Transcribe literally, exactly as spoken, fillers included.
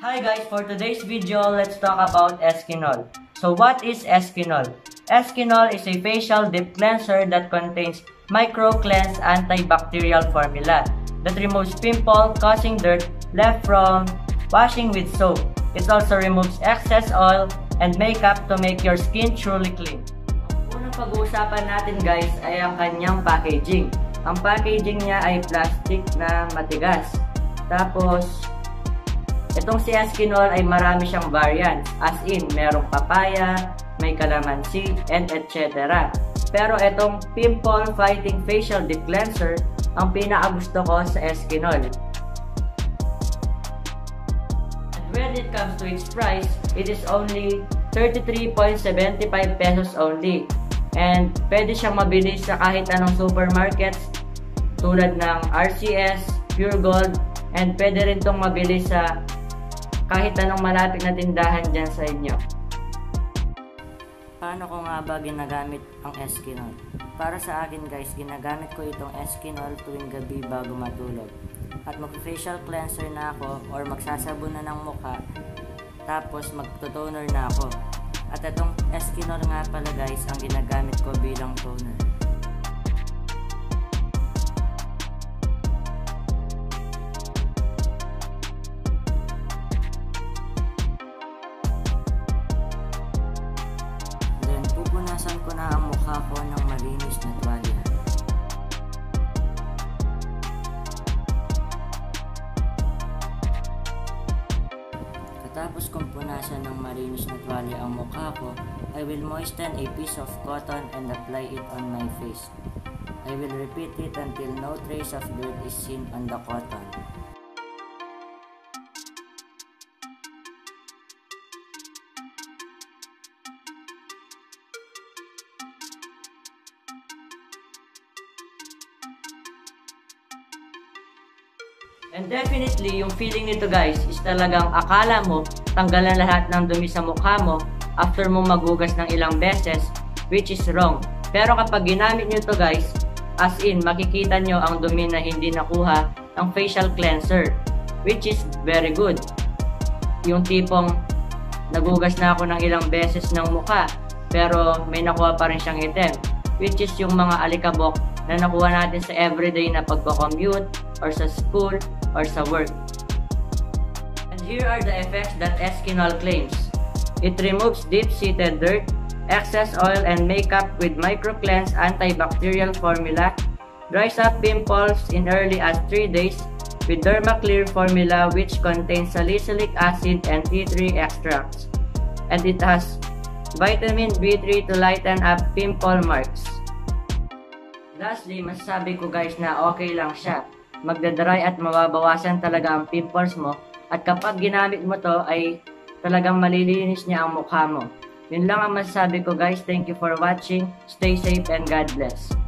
Hi guys, for today's video, let's talk about Eskinol. So what is Eskinol? Eskinol is a facial deep cleanser that contains micro-cleanse antibacterial formula that removes pimple-causing dirt left from washing with soap. It also removes excess oil and makeup to make your skin truly clean. Ang unang pag-uusapan natin guys ay ang kanyang packaging. Ang packaging niya ay plastic na matigas. Tapos, itong si Eskinol ay marami siyang variants, as in, merong papaya, may calamansi, and et cetera. Pero itong Pimple Fighting Facial Deep Cleanser, ang pinakagusto ko sa Eskinol. And when it comes to its price, it is only thirty-three point seven five pesos only. And pwede siyang mabili sa kahit anong supermarkets, tulad ng R C S, Pure Gold, and pwede rin itong mabili sa kahit anong malapit na tindahan dyan sa inyo. Paano ko nga ba ginagamit ang Eskinol? Para sa akin guys, ginagamit ko itong Eskinol tuwing gabi bago matulog. At mag-facial cleanser na ako or magsasabon na ng mukha, tapos mag-toner na ako. At itong Eskinol nga pala guys, ang ginagamit ko bilang toner. Pupunasan ko na ang mukha ko ng malinis na tuwalya. Katapos kong punasan ng malinis na tuwalya ang mukha ko, I will moisten a piece of cotton and apply it on my face. I will repeat it until no trace of dirt is seen on the cotton. And definitely, yung feeling nito guys is talagang akala mo tanggalan lahat ng dumi sa mukha mo after mo magugas ng ilang beses, which is wrong. Pero kapag ginamit nyo to guys, as in, makikita nyo ang dumi na hindi nakuha ng facial cleanser, which is very good. Yung tipong nagugas na ako ng ilang beses ng mukha, pero may nakuha pa rin siyang item, which is yung mga alikabok na nakuha natin sa everyday na pagko-commute or sa school or sa work. And here are the effects that Eskinol claims. It removes deep-seated dirt, excess oil and makeup with micro-cleanse antibacterial formula, dries up pimples in early as three days with Dermaclear formula which contains salicylic acid and tea tree extracts. And it has vitamin B three to lighten up pimple marks. Lastly, masasabi ko guys na okay lang siya. Magdadry at mababawasan talaga ang pimples mo, at kapag ginamit mo to ay talagang malilinis niya ang mukha mo. Yun lang ang masasabi ko guys. Thank you for watching. Stay safe and God bless.